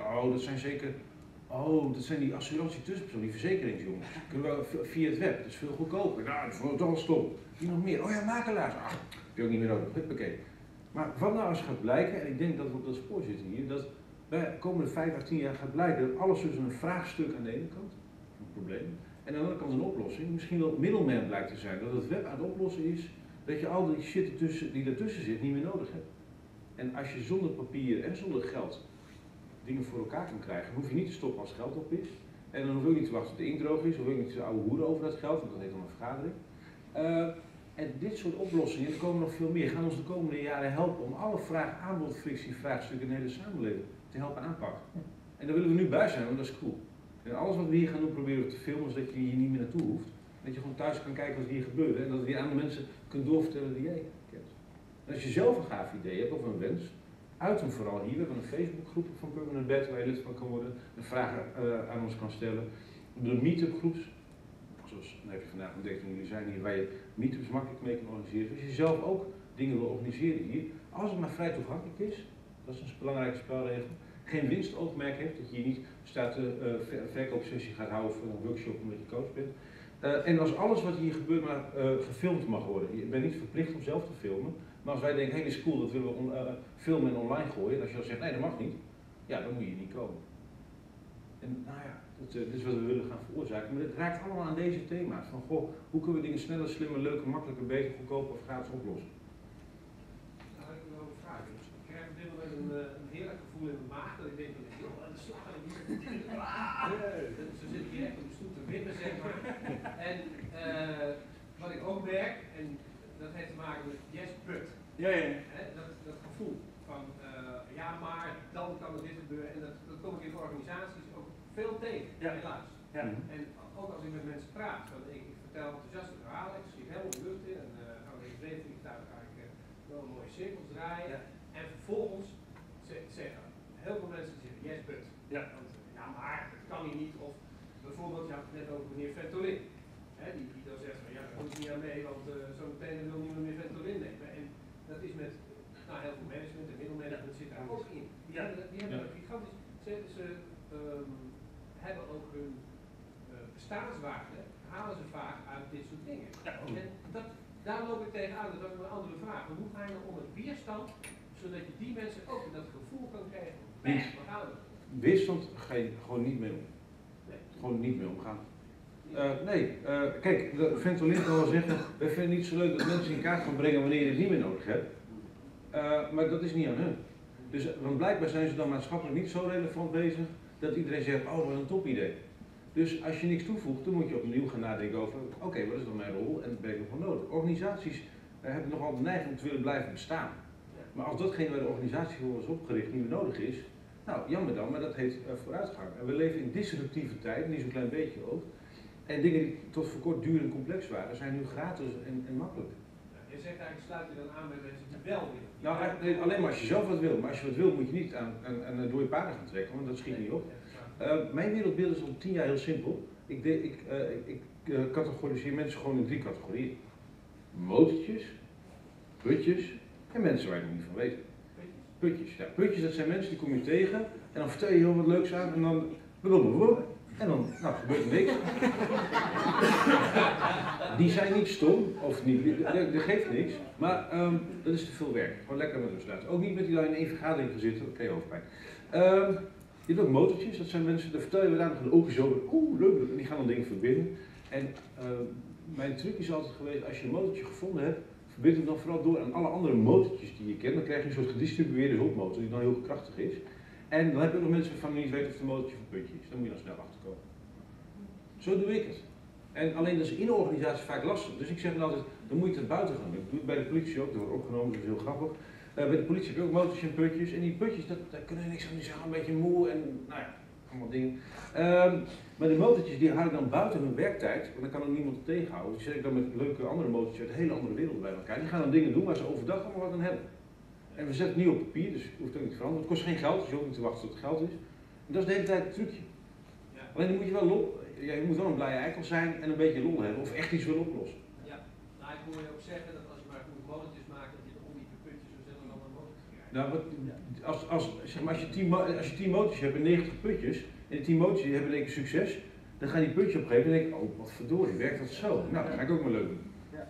dat zijn die assurantie tussenpersonen, die verzekeringsjongens. Kunnen we via het web, dat is veel goedkoper. Nou, dat is toch al stom. Wie nog meer? Oh ja, makelaars. Ach, heb je ook niet meer nodig. Huppakee. Maar wat nou als gaat blijken, en ik denk dat we op dat spoor zitten hier, dat bij de komende 5 à 10 jaar gaat blijken dat alles tussen een vraagstuk aan de ene kant, een probleem, en aan de andere kant een oplossing, misschien wel middleman blijkt te zijn. Dat het web aan het oplossen is, dat je al die shit die ertussen zit niet meer nodig hebt. En als je zonder papier en zonder geld dingen voor elkaar kan krijgen, hoef je niet te stoppen als geld op is. En dan hoef je ook niet te wachten tot de inkt droog is, hoef je ook niet te ouwe hoeren over dat geld, want dat heet dan een vergadering. En dit soort oplossingen, er komen nog veel meer, gaan ons de komende jaren helpen om alle vraag-aanbod-frictie vraagstukken in de hele samenleving te helpen aanpakken. En daar willen we nu bij zijn, want dat is cool. En alles wat we hier gaan doen proberen we te filmen, zodat je hier niet meer naartoe hoeft. Dat je gewoon thuis kan kijken wat hier gebeurt en dat je aan de mensen kunt doorvertellen die jij kent. En als je zelf een gaaf idee hebt of een wens, uit hem vooral hier. We hebben een Facebookgroep van Pub & Better waar je lid van kan worden en vragen aan ons kan stellen. De meetup groeps, zoals dan heb je vandaag ontdekt toen jullie zijn hier, waar je meetups makkelijk mee kan organiseren. Dus als je zelf ook dingen wil organiseren hier, als het maar vrij toegankelijk is, dat is een belangrijke spelregel, geen winstoogmerk hebt, dat je hier niet staat een verkoopsessie gaat houden voor een workshop omdat je coach bent. En als alles wat hier gebeurt maar gefilmd mag worden. Je bent niet verplicht om zelf te filmen, maar als wij denken, hé, dit is cool, dat willen we filmen en online gooien, en als je dan zegt, nee, dat mag niet, ja, dan moet je niet komen. En nou ja, dit is wat we willen gaan veroorzaken, maar het raakt allemaal aan deze thema's. Van, goh, hoe kunnen we dingen sneller, slimmer, leuker, makkelijker, beter, goedkoper of gratis oplossen? Nou, ik wil een vraag. Ik krijg op dit moment een heerlijk gevoel in mijn maag, dat ik denk, joh, aan de slag en ik moet ze zitten hier echt op de stoel te wippen, zeg maar. En wat ik ook merk, en dat heeft te maken met yes, but. Ja. Dat gevoel van, ja maar, dan kan er dit gebeuren. En dat kom ik in organisaties ook veel tegen, helaas. Ja. En ook als ik met mensen praat, want ik vertel enthousiaste verhalen, ik schiet helemaal de lucht in en ga met een zweefvliegtuig eigenlijk wel een mooie cirkels draaien. Ja. En vervolgens zeggen heel veel mensen zeggen yes but. Ja. Want, ja maar, dat kan hier niet. Of bijvoorbeeld, je had het net over meneer Ventolin. Die dan zegt van ja, daar kom ik niet aan mee, want zo meteen wil niemand meer Ventolin nemen. En dat is met heel veel management en middelmanagement zit daar ook in. Die hebben een gigantisch. Ze hebben ook hun bestaanswaarde, halen ze vaak uit dit soort dingen. Ja. En daar loop ik tegenaan, dat is een andere vraag. Maar hoe ga je nou om het weerstand, zodat je die mensen ook dat gevoel kan krijgen? Weerstand ga je gewoon niet mee om. Nee. Gewoon niet mee omgaan. Kijk, Ventolin kan wel zeggen, wij vinden het niet zo leuk dat mensen in kaart gaan brengen wanneer je het niet meer nodig hebt. Maar dat is niet aan hun. Dus want blijkbaar zijn ze dan maatschappelijk niet zo relevant bezig dat iedereen zegt, oh wat een top idee. Dus als je niks toevoegt, dan moet je opnieuw gaan nadenken over, oké, wat is dan mijn rol en wat ben ik nog wel nodig? Organisaties hebben nogal de neiging om te willen blijven bestaan. Maar als datgene waar de organisatie voor is opgericht niet meer nodig is, nou jammer dan, maar dat heet vooruitgang. En we leven in disruptieve tijden, niet zo'n klein beetje ook. En dingen die tot voor kort duur en complex waren, zijn nu gratis en makkelijk. Je zegt eigenlijk, sluit je dan aan bij mensen die wel willen. Nou, alleen maar als je zelf wat wil. Maar als je wat wil, moet je niet aan door je paarden gaan trekken, want dat schiet niet op. Mijn wereldbeeld is al 10 jaar heel simpel. Ik categoriseer mensen gewoon in 3 categorieën. Motortjes, putjes en mensen waar je nog niet van weet. Putjes, ja. Putjes, dat zijn mensen die kom je tegen en dan vertel je heel wat leuks aan en dan en dan gebeurt er niks. Die zijn niet stom, of niet, dat geeft niks, maar dat is te veel werk. Gewoon lekker met rust laten. Ook niet met die lui in 1 vergadering gaan zitten, dan krijg je hoofdpijn. Je hebt ook motortjes, dat zijn mensen, daar vertel je wat aan, dan gaan de oogjes over, leuk, en die gaan dan dingen verbinden. En mijn truc is altijd geweest, als je een motortje gevonden hebt, verbind hem dan vooral door aan alle andere motortjes die je kent. Dan krijg je een soort gedistribueerde hulpmotor die dan heel krachtig is. En dan heb je ook nog mensen waarvan je niet weet of het een motortje of een putje is. Dan moet je dan snel achterkomen. Zo doe ik het. En alleen dat is in de organisatie vaak lastig. Dus ik zeg dan altijd, dan moet je het buiten gaan doen. Ik doe het bij de politie ook, dat wordt opgenomen, dat is heel grappig. Bij de politie heb je ook motortjes en putjes. En die putjes, daar kunnen we niks aan, die zijn een beetje moe en nou ja, allemaal dingen. Maar de motortjes die houden dan buiten hun werktijd, want dan kan er niemand tegenhouden. Dus ik zeg dan met leuke andere motortjes uit een hele andere wereld bij elkaar. Die gaan dan dingen doen waar ze overdag allemaal wat aan hebben. En we zetten het niet op papier, dus je hoeft het ook niet te veranderen. Het kost geen geld, dus je hoeft niet te wachten tot het geld is. En dat is de hele tijd het trucje. Ja. Alleen dan moet je wel je moet wel een blije eikel zijn en een beetje lol hebben of echt iets willen oplossen. Ja, nou ik hoor je ook zeggen dat als je maar goed motortjes maakt, dat je de omnieputjes zo snel een andere motor krijgt. Nou, als je 10 motortjes hebt en 90 putjes, en die 10 motortjes hebben in één keer succes, dan gaan die putjes op een gegeven moment denken, oh wat verdorie, werkt dat zo? Nou, dat ga ik ook maar leuk doen.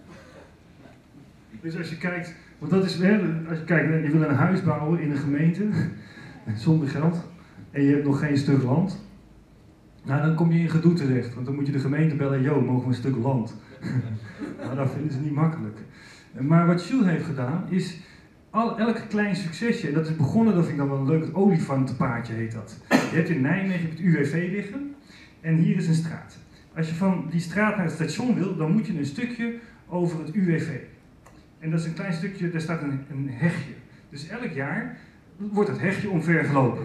Dus als je kijkt, want dat is, als je kijkt, je wil een huis bouwen in een gemeente, zonder geld, en je hebt nog geen stuk land, nou dan kom je in gedoe terecht, want dan moet je de gemeente bellen, joh, mogen we een stuk land? Nou, dat vinden ze niet makkelijk. Maar wat Jules heeft gedaan, is elk klein succesje, en dat is begonnen, dat vind ik dan wel een leuk, het olifantenpaardje heet dat. Je hebt in Nijmegen het UWV liggen, en hier is een straat. Als je van die straat naar het station wil, dan moet je een stukje over het UWV. En dat is een klein stukje, daar staat een hegje. Dus elk jaar wordt het hegje omvergelopen.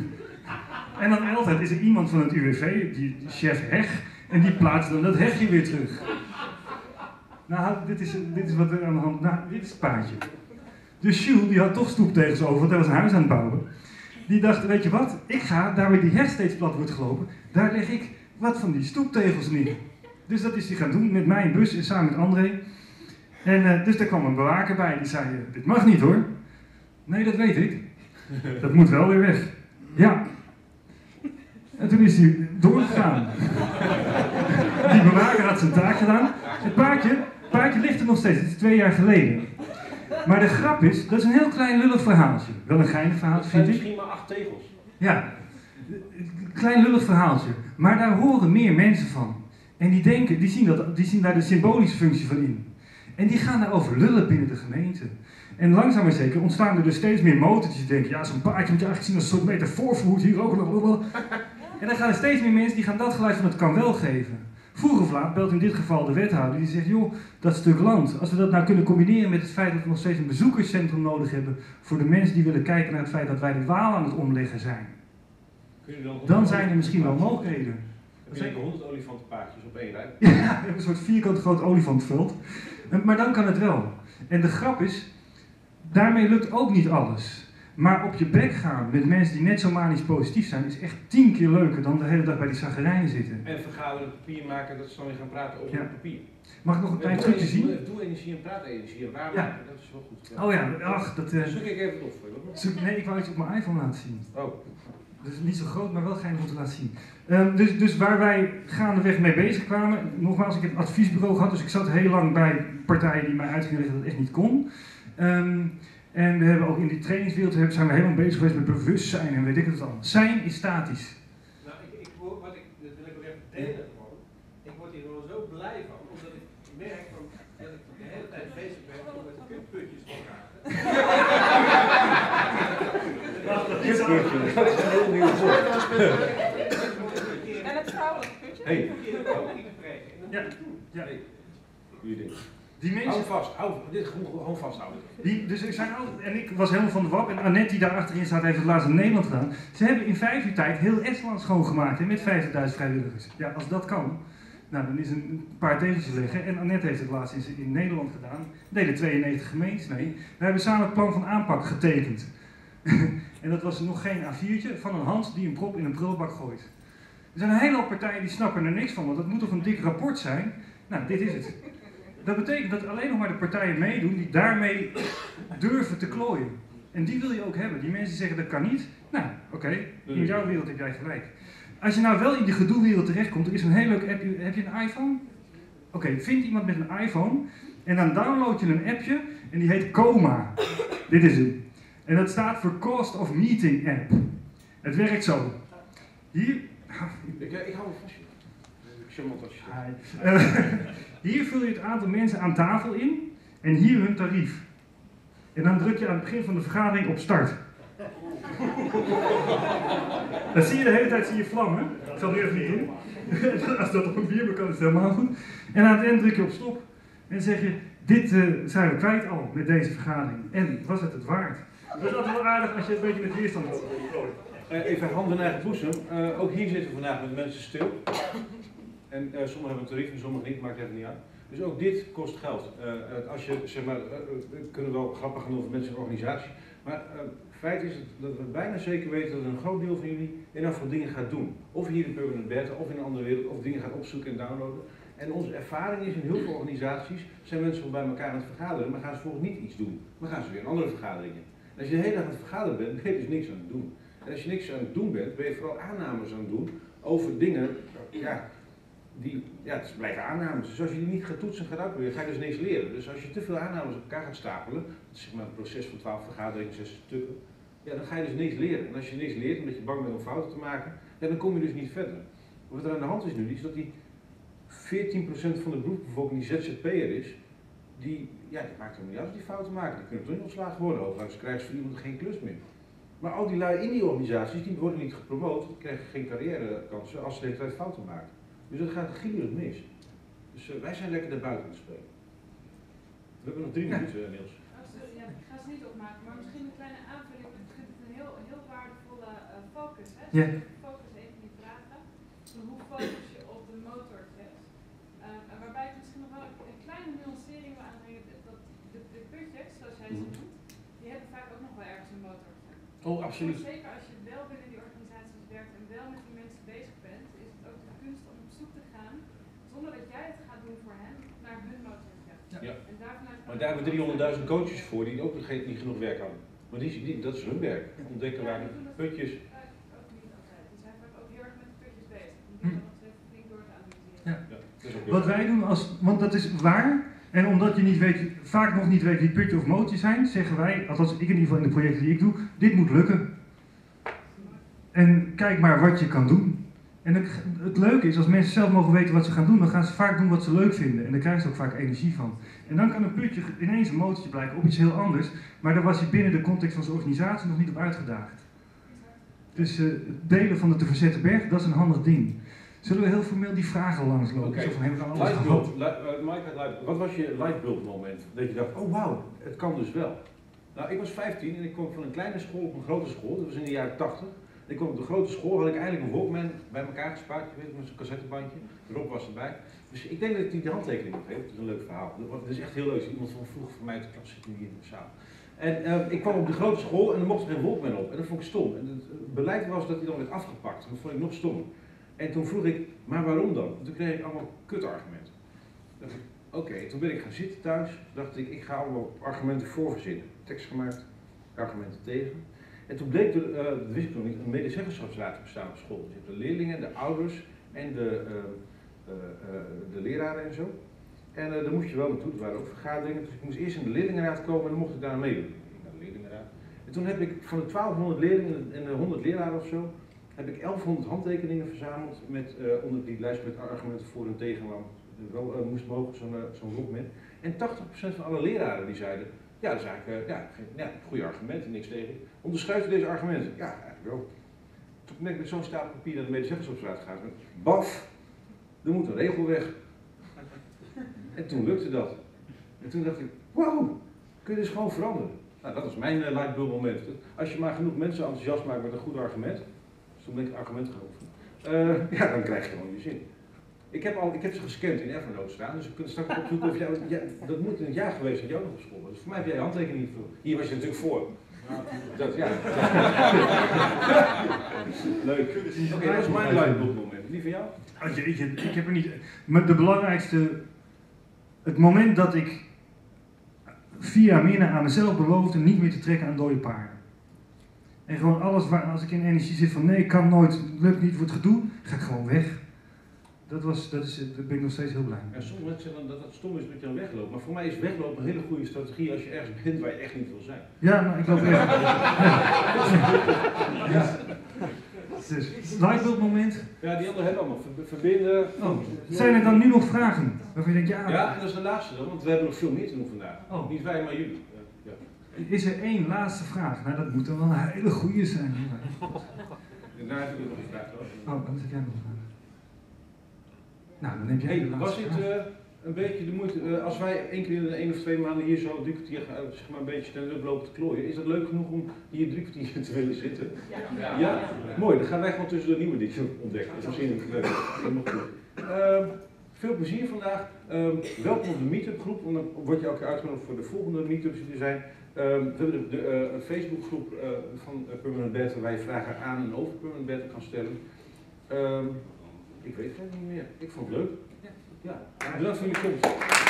En dan altijd is er iemand van het UWV, die chef heg, en die plaatst dan dat hegje weer terug. Nou, dit is wat er aan de hand, nou, dit is het paardje. Dus Jules, die had toch stoeptegels over, want hij was een huis aan het bouwen. Die dacht, weet je wat, ik ga, daar waar die heg steeds plat wordt gelopen, daar leg ik wat van die stoeptegels neer. Dus dat is hij gaan doen met mijn bus en samen met André. En dus daar kwam een bewaker bij, die zei, dit mag niet hoor. Nee, dat weet ik. Dat moet wel weer weg. Ja. En toen is hij doorgegaan. Die bewaker had zijn taak gedaan. Het paardje ligt er nog steeds, het is 2 jaar geleden. Maar de grap is, dat is een heel klein lullig verhaaltje. Wel een geinig verhaaltje, vind ik. Misschien maar 8 tegels. Ja, een klein lullig verhaaltje. Maar daar horen meer mensen van. En die denken, die zien daar de symbolische functie van in. En die gaan daarover lullen binnen de gemeente. En langzaam maar zeker ontstaan er dus steeds meer motortjes die denken, ja, zo'n paardje moet je eigenlijk zien als een soort metafoor voor hoe het hier ook nog. En dan gaan er steeds meer mensen die gaan dat geluid van het kan wel geven. Vroeg of laat belt in dit geval de wethouder die zegt, joh, dat stuk land, als we dat nou kunnen combineren met het feit dat we nog steeds een bezoekerscentrum nodig hebben voor de mensen die willen kijken naar het feit dat wij de Waal aan het omleggen zijn. Dan zijn er misschien wel mogelijkheden. Er zijn 100 olifantenpaardjes op 1 rij. Ja, we hebben een soort vierkant groot olifantveld. Maar dan kan het wel. En de grap is, daarmee lukt ook niet alles. Maar op je bek gaan met mensen die net zo manisch positief zijn, is echt 10 keer leuker dan de hele dag bij die zaggerijnen zitten. En vergaderen, papier maken, dat ze dan weer gaan praten over het papier. Mag ik nog een klein trucje zien? Doe energie en praatenergie en waar Ja. maken, dat is wel goed. Oh ja, ach, dat... Zoek ik even op voor je. Nee, ik wou iets op mijn iPhone laten zien. Oh. Dus niet zo groot, maar wel geinig om te laten zien. Dus waar wij gaandeweg mee bezig kwamen, nogmaals, ik heb een adviesbureau gehad, dus ik zat heel lang bij partijen die mij uitgingen dat het echt niet kon. En we hebben ook in die trainingswereld zijn we helemaal bezig geweest met bewustzijn en weet ik het al. Zijn is statisch. Nou, dat wil ik ook even delen gewoon. Ik word hier gewoon zo blij van, omdat ik merk van, dat ik de hele tijd bezig ben om met de kutputjes te elkaar. Dat is een heel nieuw woord. En het vrouwelijke putje? Hey, Ja, ja. hey. Jullie dingen. Die mensen... Hou vast, dit gewoon vasthouden. Dus ik zei en ik was helemaal van de wap en Annette die daar achterin staat heeft het laatst in Nederland gedaan. Ze hebben in 5 uur tijd heel Estland schoongemaakt hè, met 50.000 vrijwilligers. Ja, als dat kan, nou dan is een paar tegeltjes liggen. En Annette heeft het laatst in Nederland gedaan. Er deden 92 gemeentes mee. We hebben samen het plan van aanpak getekend. En dat was nog geen A4'tje van een hand die een prop in een prullenbak gooit. Er zijn een hele hoop partijen die snappen er niks van, want dat moet toch een dik rapport zijn? Nou, dit is het. Dat betekent dat alleen nog maar de partijen meedoen die daarmee durven te klooien. En die wil je ook hebben. Die mensen die zeggen dat kan niet. Nou, oké, in jouw wereld heb jij gelijk. Als je nou wel in die gedoewereld terechtkomt, er is een heel leuk appje. Heb je een iPhone? Oké, vind iemand met een iPhone en dan download je een appje en die heet Coma. Dit is hem. En dat staat voor Cost of Meeting App. Het werkt zo. Hier... Ik hou het vast. Hier vul je het aantal mensen aan tafel in en hier hun tarief. En dan druk je aan het begin van de vergadering op start. Dan zie je de hele tijd vlammen. Ik zal het nu even niet doen. Als dat op een bierbe kan, is het helemaal goed. En aan het eind druk je op stop. En dan zeg je, dit zijn we kwijt al met deze vergadering. En was het waard? Dat is altijd wel aardig als je een beetje met weerstand hebt. Even hand in eigen boezem. Ook hier zitten we vandaag met mensen stil. En sommigen hebben een tarief en sommigen niet, maakt even niet uit. Dus ook dit kost geld. Als je, zeg maar, we kunnen wel grappig gaan over mensen en organisatie. Maar feit is dat we bijna zeker weten dat een groot deel van jullie in ieder geval dingen gaat doen. Of hier in Permanent Beta, of in een andere wereld, of dingen gaat opzoeken en downloaden. En onze ervaring is in heel veel organisaties, zijn mensen wel bij elkaar aan het vergaderen, maar gaan ze volgens niet iets doen. Maar gaan ze weer een andere vergadering in. En als je de hele dag aan het vergaderen bent, ben je dus niks aan het doen. En als je niks aan het doen bent, ben je vooral aannames aan het doen over dingen, het blijven aannames. Dus als je die niet gaat toetsen en gaat uitproberen, ga je dus niks leren. Dus als je te veel aannames op elkaar gaat stapelen, dat is zeg maar een proces van 12 vergaderingen, 6 stukken, ja, dan ga je dus niks leren. En als je niks leert omdat je bang bent om fouten te maken, ja, dan kom je dus niet verder. Wat er aan de hand is nu, is dat die 14% van de beroepsbevolking die ZZP'er is, die maakt helemaal niet uit als die fouten maken. Die kunnen toch niet ontslagen worden, overigens krijgen ze voor iemand geen klus meer. Maar al die lui in die organisaties, die worden niet gepromoot, die krijgen geen carrièrekansen als ze de hele tijd fouten maken. Dus dat gaat gierend mis. Dus wij zijn lekker naar buiten te spelen. We hebben nog 3 minuten, Niels. Ja, ik ga ze niet opmaken, maar misschien een kleine aanvulling. Ik vind het een heel waardevolle focus. Hè? Ja. Focus even die vragen. Hoe focus je op de motortest? Waarbij ik misschien nog wel een kleine nuancering wil aanbrengen. Dat de putjes, zoals jij ze noemt, die hebben vaak ook nog wel ergens een motortje. Oh, absoluut. Zeker als je wel binnen die organisaties werkt en wel met die mensen bezig bent, is het ook de kunst om op zoek te gaan, zonder dat jij het gaat doen voor hen, naar hun motortje. Ja. En Maar daar hebben we 300.000 coaches voor die ook niet genoeg werk hadden. Maar dat is hun werk. Ontdekken waar de putjes. Ook niet altijd. Die zijn vaak ook heel erg met de putjes bezig. Om die nog even flink door te analyseren. Ja. Ja, dat is ook Wat wij doen, want dat is waar, en omdat je niet weet, vaak nog niet weet wie putje of mootje zijn, zeggen wij, althans ik in ieder geval in de projecten die ik doe, dit moet lukken. En kijk maar wat je kan doen. En het leuke is, als mensen zelf mogen weten wat ze gaan doen, dan gaan ze vaak doen wat ze leuk vinden. En daar krijgen ze ook vaak energie van. En dan kan een putje ineens een motortje blijken op iets heel anders, maar daar was je binnen de context van zijn organisatie nog niet op uitgedaagd. Dus het delen van de te verzetten berg, dat is een handig ding. Zullen we heel formeel die vragen langslopen? Oké. Zo van, hebben we dan alles gehad? Wat was je lightbulb moment? Dat je dacht, oh wauw, het kan dus wel. Nou, ik was 15 en ik kwam van een kleine school op een grote school, dat was in de jaren 80. Ik kwam op de grote school, had ik eigenlijk een Walkman bij elkaar gespaard, je weet, met zo'n cassettebandje. Rob was erbij. Dus ik denk dat ik die handtekening nog heb, dat is een leuk verhaal. Dat is echt heel leuk, iemand van vroeger van mij uit de klas zit nu hier in de zaal. En ik kwam op de grote school en er mocht er geen Walkman op en dat vond ik stom. En het beleid was dat hij dan werd afgepakt en dat vond ik nog stommer. En toen vroeg ik, maar waarom dan? Toen kreeg ik allemaal kutargumenten. Dacht ik, oké, toen ben ik gaan zitten thuis, dacht ik ga allemaal argumenten voor verzinnen. Tekst gemaakt, argumenten tegen. En toen bleek er, dat wist ik nog niet, een medezeggenschapsraad te bestaan op school. Dus je hebt de leerlingen, de ouders en de leraren en zo. En daar moest je wel naartoe, er waren ook vergaderingen. Dus ik moest eerst in de leerlingenraad komen en dan mocht ik daar meedoen. Ik ging naar de leerlingenraad. En toen heb ik van de 1200 leerlingen en de 100 leraren of zo, heb ik 1100 handtekeningen verzameld met, onder die lijst met argumenten voor en tegen waarom wel moest mogen zo'n Walkman. En 80% van alle leraren die zeiden, ja, dat is eigenlijk goede argumenten, niks tegen. Onderschrijft u deze argumenten? Ja, eigenlijk wel. Toen ben ik met zo'n stapel papier naar de medezeggenschapsraad gegaan. Baf! Er moet een regel weg. En toen lukte dat. En toen dacht ik, wow, kun je dus gewoon veranderen. Nou, dat was mijn lightbulb moment. Als je maar genoeg mensen enthousiast maakt met een goed argument, dus toen ben ik het argument geloven, ja, dan krijg je gewoon je zin. Ik heb ze gescand in Evernote staan, dus we kunnen straks opzoeken of jij, ja, dat moet in het jaar geweest dat jou nog op school was. Dus voor mij heb jij je handtekening niet veel. Hier was je natuurlijk voor. Dat, ja. Leuk. Oké, dat is mijn lightbulb moment. Die van jou? Oh, jeetje, ik heb er niet. Maar de belangrijkste, het moment dat ik 4 jaar meer aan mezelf beloofde niet meer te trekken aan dode paarden. En gewoon alles waar, als ik in energie zit van nee, kan nooit, lukt niet, wordt gedoe, ga ik gewoon weg. Daar ben ik nog steeds heel blij mee. En sommige mensen zeggen dat het stom is dat je dan wegloopt, maar voor mij is weglopen een hele goede strategie als je ergens bent waar je echt niet wil zijn. Ja, maar ik loop echt. Ja. Dus, lightbulb moment. Ja, die anderen hebben allemaal verbinden. Oh, zijn er dan nu nog vragen? Waarvan je denkt, ja. Ja, en dat is de laatste dan, want we hebben nog veel meer te doen vandaag. Oh. Niet wij, maar jullie. Ja. Is er één laatste vraag? Nou, dat moet dan wel een hele goede zijn. Daarna heb ik nog een vraag. Oh, dan zit jij nog een vraag. Nou, dan heb jij Hey, de was laatste dit vraag. een beetje de moeite, als wij 1 keer in de 1 of 2 maanden hier zo 3 kwartier gaan, zeg maar een beetje stand-up lopen te klooien, is dat leuk genoeg om hier 3 kwartier te willen zitten? Ja? Mooi, dan gaan wij gewoon tussen de nieuwe dingen ontdekken. Dat is misschien helemaal goed. Veel plezier vandaag. Welkom op de meetup groep, want dan word je elke keer uitgenodigd voor de volgende meetups die er zijn. We hebben een Facebookgroep van Permanent Battle waar je vragen aan en over Permanent Battle kan stellen. Ik weet het niet meer. Ik vond het leuk. Ja, bedankt voor jullie komst.